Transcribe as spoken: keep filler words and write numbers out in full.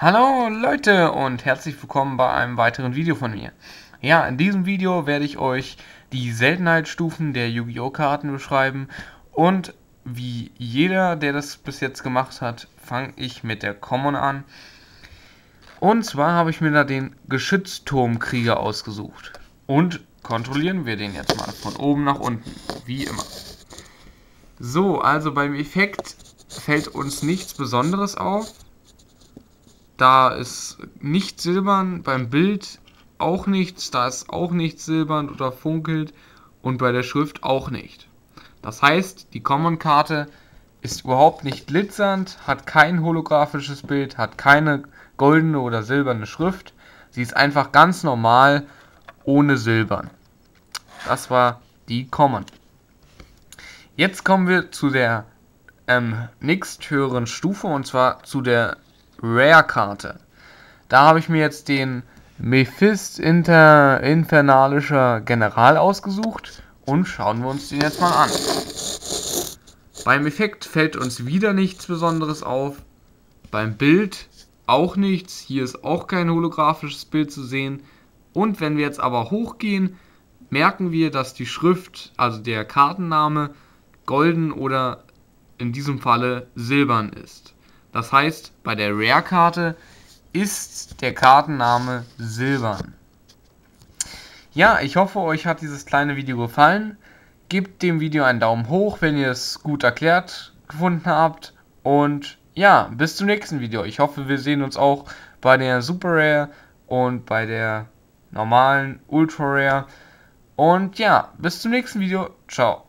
Hallo Leute und herzlich willkommen bei einem weiteren Video von mir. Ja, in diesem Video werde ich euch die Seltenheitsstufen der Yu-Gi-Oh! Karten beschreiben und wie jeder, der das bis jetzt gemacht hat, fange ich mit der Common an. Und zwar habe ich mir da den Geschützturmkrieger ausgesucht und kontrollieren wir den jetzt mal von oben nach unten, wie immer. So, also beim Effekt fällt uns nichts Besonderes auf. Da ist nichts silbern, beim Bild auch nichts, da ist auch nichts silbern oder funkelt und bei der Schrift auch nicht. Das heißt, die Common-Karte ist überhaupt nicht glitzernd, hat kein holographisches Bild, hat keine goldene oder silberne Schrift. Sie ist einfach ganz normal, ohne Silbern. Das war die Common. Jetzt kommen wir zu der ähm, nächsthöheren Stufe, und zwar zu der Rare-Karte. Da habe ich mir jetzt den Mephist Inter Infernalischer General ausgesucht und schauen wir uns den jetzt mal an. Beim Effekt fällt uns wieder nichts Besonderes auf, beim Bild auch nichts, hier ist auch kein holographisches Bild zu sehen, und wenn wir jetzt aber hochgehen, merken wir, dass die Schrift, also der Kartenname, golden oder in diesem Falle silbern ist. Das heißt, bei der Rare-Karte ist der Kartenname silbern. Ja, ich hoffe, euch hat dieses kleine Video gefallen. Gebt dem Video einen Daumen hoch, wenn ihr es gut erklärt gefunden habt. Und ja, bis zum nächsten Video. Ich hoffe, wir sehen uns auch bei der Super Rare und bei der normalen Ultra Rare. Und ja, bis zum nächsten Video. Ciao.